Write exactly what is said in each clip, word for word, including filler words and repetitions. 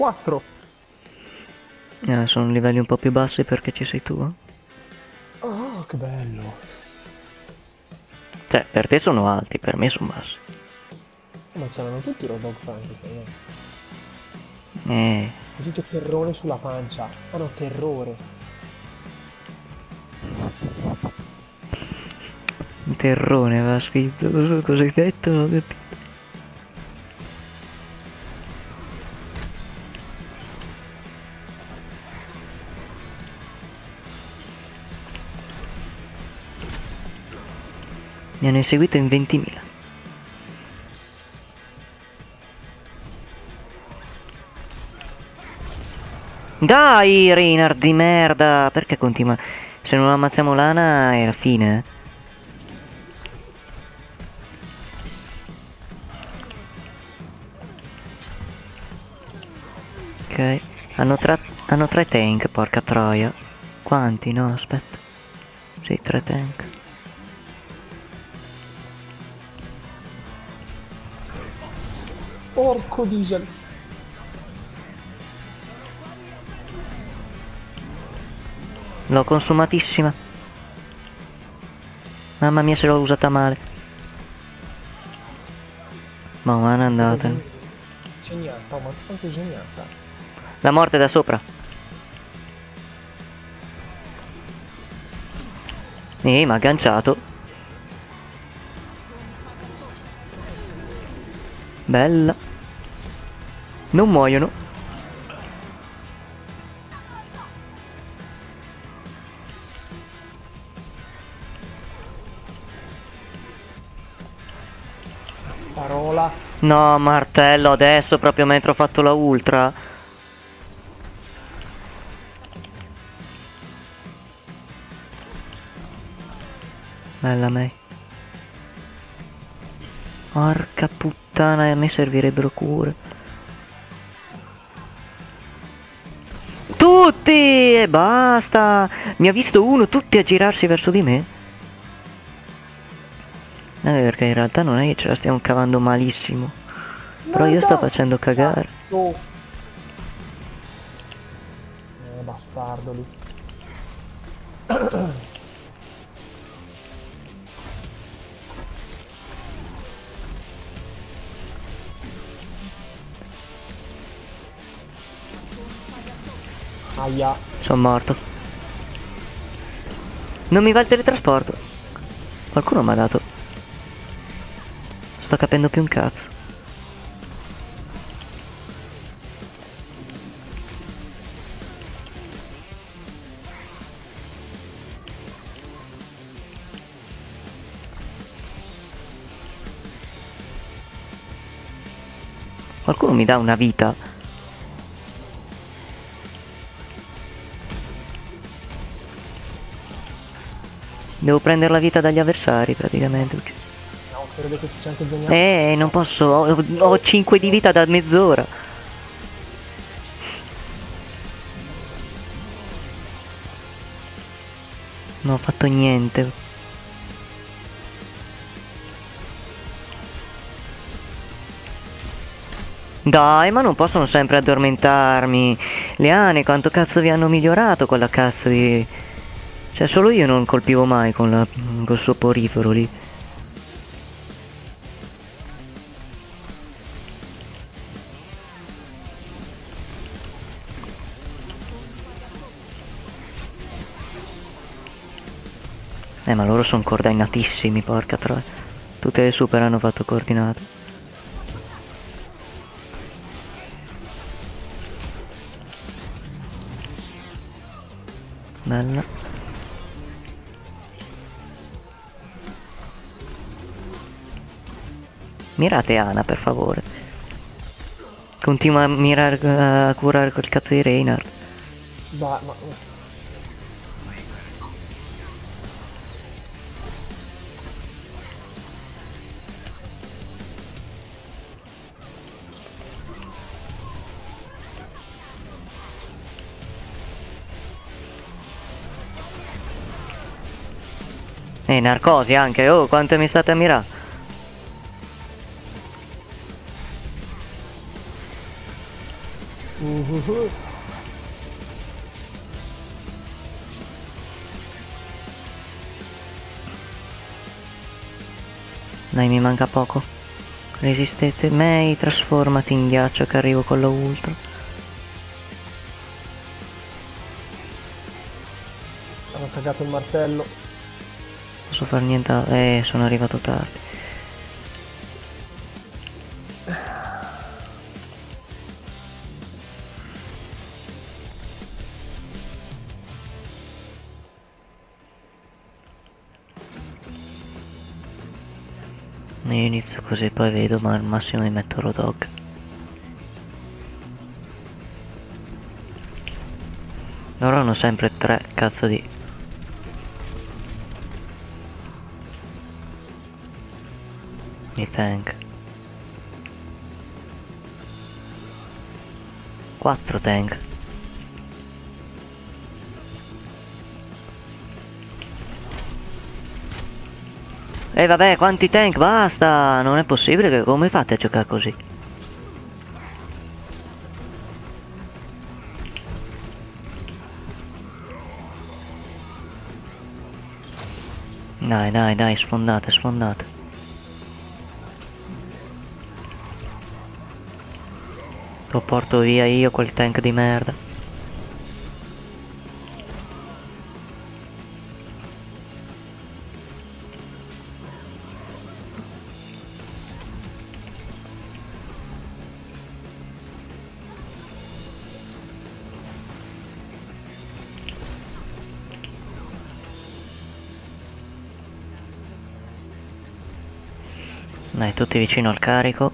quattro. Eh, sono livelli un po' più bassi perché ci sei tu. Eh? Oh, che bello. Cioè, per te sono alti, per me sono bassi. Ma c'erano tutti i robot Frankenstein, eh? Eh, Ho tutto terrore sulla pancia. Ah no, terrore. un terrone aveva scritto. Cosa hai detto? Non ho capito. Mi hanno inseguito in ventimila. Dai, Reinhard di merda! Perché continua? Se non ammazziamo l'Ana è la fine. Ok. Hanno, tra hanno tre tank, porca troia. Quanti? No, aspetta. Sì, tre tank. Porco diesel. L'ho consumatissima. Mamma mia se l'ho usata male. Ma non è andata. Segnata, ma quanto segnata? La morte da sopra. Eh, ma agganciato. Bella. Non muoiono. Parola. No, martello, adesso proprio mentre ho fatto la ultra. Bella me. Porca puttana, a me servirebbero cure. Tutti! E basta! Mi ha visto uno, tutti a girarsi verso di me. Eh, perché in realtà non è che ce la stiamo cavando malissimo. Però io sto facendo cagare. Cazzo. Eh, bastardo lì. Aia. Sono morto. Non mi va il teletrasporto. Qualcuno mi ha dato. Sto capendo più un cazzo. Qualcuno mi dà una vita. Devo prendere la vita dagli avversari praticamente. No, credo che c'è anche Zoniato. Eh, non posso. Ho, ho cinque di vita da mezz'ora. Non ho fatto niente. Dai, ma non possono sempre addormentarmi. Le ane, quanto cazzo vi hanno migliorato quella cazzo di... Cioè, solo io non colpivo mai con la... col soporifero lì. Eh, ma loro sono coordinatissimi, porca troia. Tutte le super hanno fatto coordinate. Bella. Mirate Ana, per favore. Continua a mirare, a curare quel cazzo di Reinhardt. Va, ma... E narcosi anche, oh, quanto mi state a mirare? Mm, Dai, mi manca poco. Resistete. Mei, trasformati in ghiaccio che arrivo con la ultra. Hanno cagato il martello. Posso far niente. Eh, sono arrivato tardi. Io inizio così, poi vedo, ma al massimo mi metto Rodog. Loro hanno sempre tre cazzo di... di tank. Quattro tank. E vabbè, quanti tank, basta! Non è possibile che... come fate a giocare così? Dai, dai, dai, sfondate, sfondate. Lo porto via io quel tank di merda. Dai, tutti vicino al carico.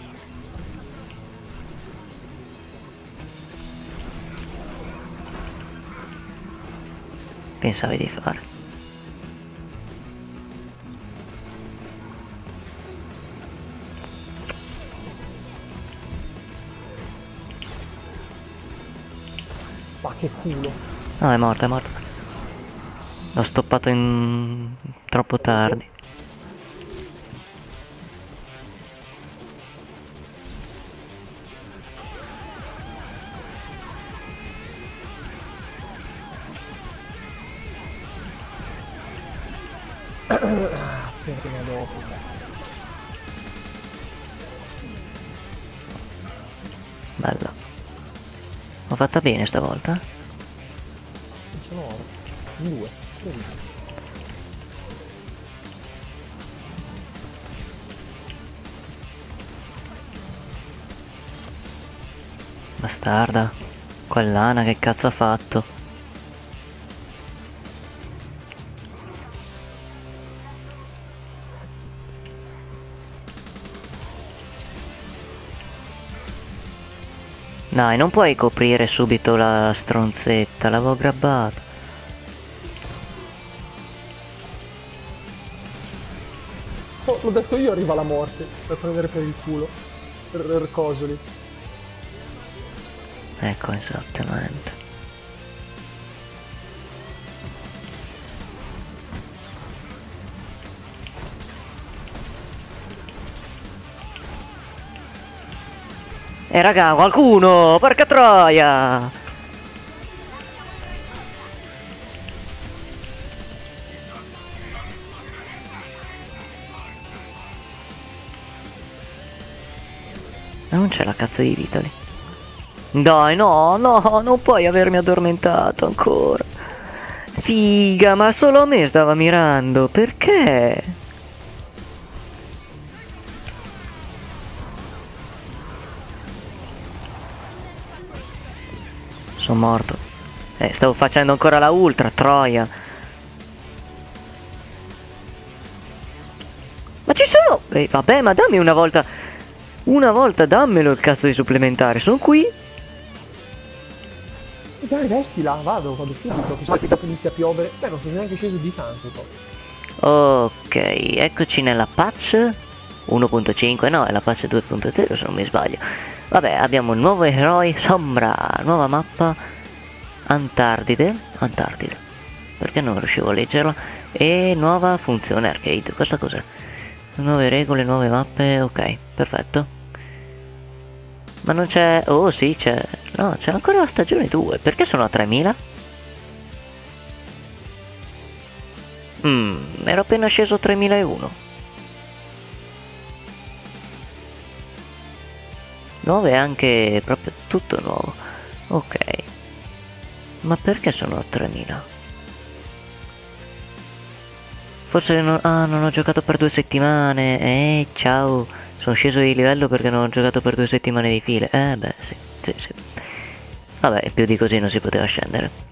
Pensavi di fare. Ma che culo. No, è morto, è morto. L'ho stoppato in... troppo tardi. Appena dopo, cazzo. Bella. Ho fatta bene stavolta. Non sono oro. Due. Due. Bastarda. Quell'ana che cazzo ha fatto? Dai, non puoi coprire subito la stronzetta, l'avevo grabbata. Oh, l'ho detto io, arriva la morte. Per prendere per il culo. Per, per cosoli. Ecco, esattamente. E raga, qualcuno! Porca troia! Non c'è la cazzo di vita lì. Dai, no, no, non puoi avermi addormentato ancora. Figa, ma solo a me stava mirando, perché? Sono morto. Eh, stavo facendo ancora la ultra, troia. Ma ci sono... Eh, vabbè, ma dammi una volta... Una volta dammelo il cazzo di supplementare, sono qui. Dai, vestila, vado, vado subito. Chissà che dopo inizia a piovere. Beh, non sono neanche sceso di tanto poi. Ok, eccoci nella patch uno punto cinque, no, è la patch due punto zero se non mi sbaglio. Vabbè, abbiamo il nuovo eroe Sombra, nuova mappa Antartide, Antartide, perché non riuscivo a leggerla, e nuova funzione arcade, questa cos'è? Nuove regole, nuove mappe, ok, perfetto. Ma non c'è... oh sì, c'è... no, c'è ancora la stagione due, perché sono a tremila? Mmm, ero appena sceso a tremilauno. Nuovo e anche proprio tutto nuovo. Ok. Ma perché sono a tremila? Forse non... Ah, non ho giocato per due settimane. Eh, ciao. Sono sceso di livello perché non ho giocato per due settimane di fila. Eh, beh, sì, sì, sì. Vabbè, più di così non si poteva scendere.